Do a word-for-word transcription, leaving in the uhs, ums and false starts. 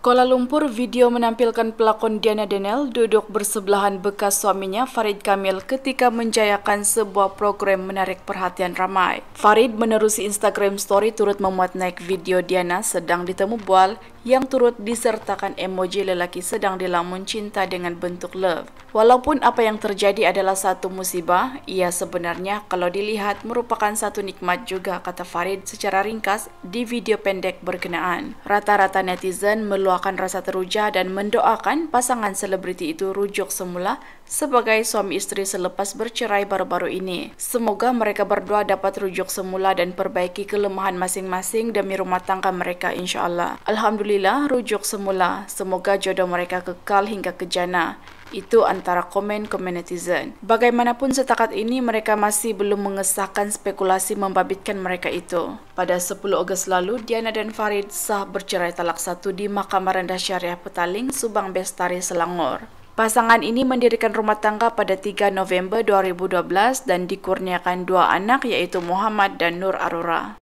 Kuala Lumpur, video menampilkan pelakon Diana Daniel duduk bersebelahan bekas suaminya Farid Kamil ketika menjayakan sebuah program menarik perhatian ramai. Farid menerusi Instagram Story turut memuat naik video Diana sedang ditemu bual yang turut disertakan emoji lelaki sedang dilamun cinta dengan bentuk love. Walaupun apa yang terjadi adalah satu musibah, ia sebenarnya kalau dilihat merupakan satu nikmat juga, kata Farid secara ringkas di video pendek berkenaan. Rata-rata netizen meluahkan rasa teruja dan mendoakan pasangan selebriti itu rujuk semula sebagai suami istri selepas bercerai baru-baru ini. Semoga mereka berdua dapat rujuk semula dan perbaiki kelemahan masing-masing demi rumah tangga mereka, insya-Allah. Alhamdulillah, rujuk semula. Semoga jodoh mereka kekal hingga ke jannah. Itu antara komen-komen netizen. Bagaimanapun setakat ini mereka masih belum mengesahkan spekulasi membabitkan mereka itu. Pada sepuluh Ogos lalu, Diana dan Farid sah bercerai talak satu di Mahkamah Rendah Syariah Petaling, Subang Bestari, Selangor. Pasangan ini mendirikan rumah tangga pada tiga November dua ribu dua belas dan dikurniakan dua anak yaitu Muhammad dan Nur Arura.